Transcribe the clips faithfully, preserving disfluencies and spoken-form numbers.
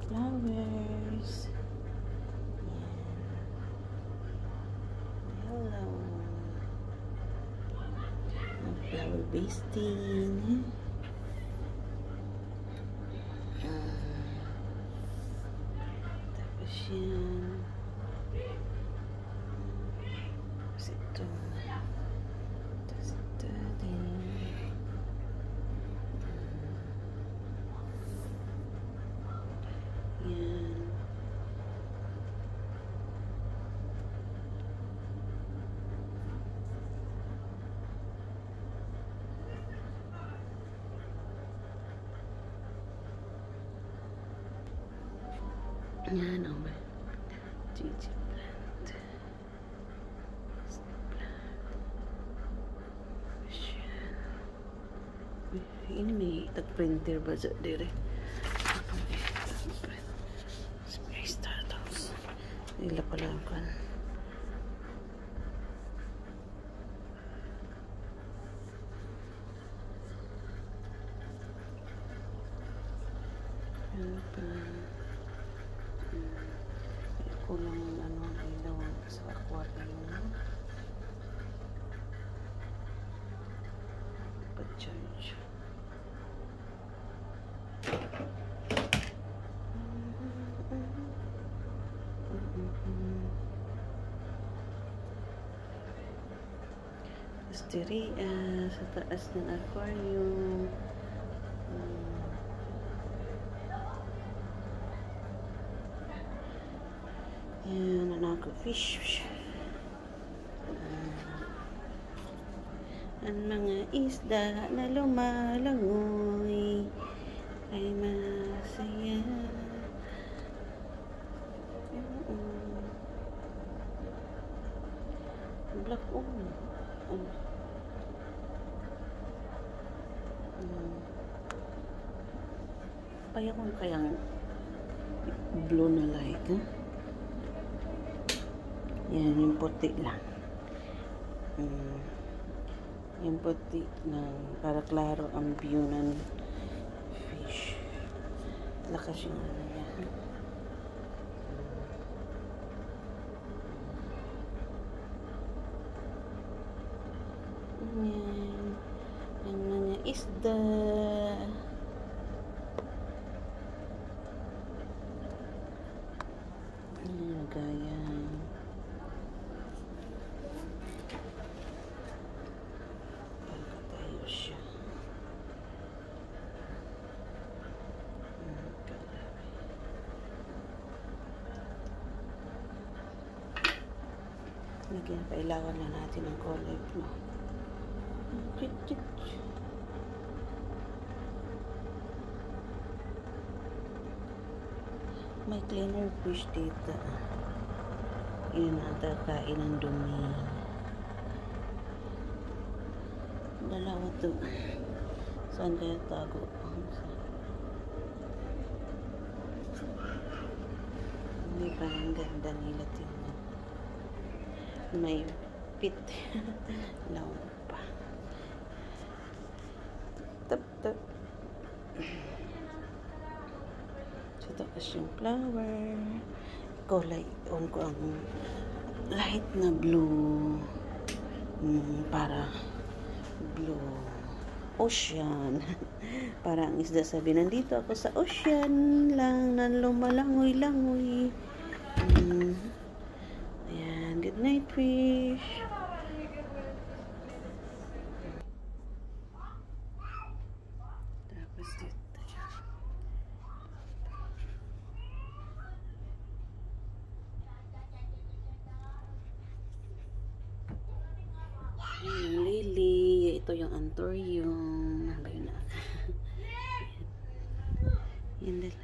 flowers. Hello. Flower basting. Tapos yan. Tapos ito. Tapos ito din. Yan. Yan o ba? Gigi plant. Ini may tag-printer ba dyan dire? Spray startups. Nila pala kan. Yan pa. Kulang ano ilaw sa aquarium. Pa-charge. Asteria sa taas ng aquarium. Yan, anak ko fish. Ang mga isda na lumalangoy ay masaya. Black oh. Oh. Hmm. Paya ko kayang blue na light, eh? Yan, yung puti lang. Hmm. Yung puti ng para klaro ang view ng fish. Lakas yung ano niya. Yan. Ang mga isda. Yan, gaya. Lagyan, pailawan na natin ang kulay blue. May cleaner fish dito. Yun ata kain ng dumi. Dalawa to. Saan kaya tago? Hindi pa ang ganda nila tingnan. May pit. Law pa. Tap tap. So, tapos yung flower. Kulay. On ko ang light na blue. Hmm, para blue. Ocean. Parang isda sabi, nandito ako sa ocean lang na lumalangoy-langoy. Hmm. Ayan, good night fish. Tapos dito yan. Ayan, lily. Ito yung anthurium. Ano yun na? Yan dala.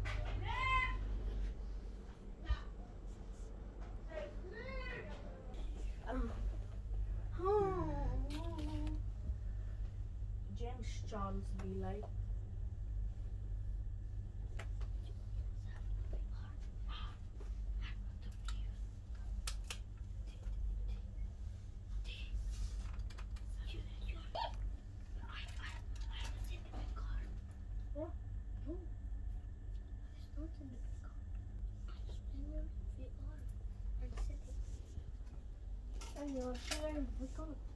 James Charles be like in the V R. Spin your V R and sit it. And you're sharing V R.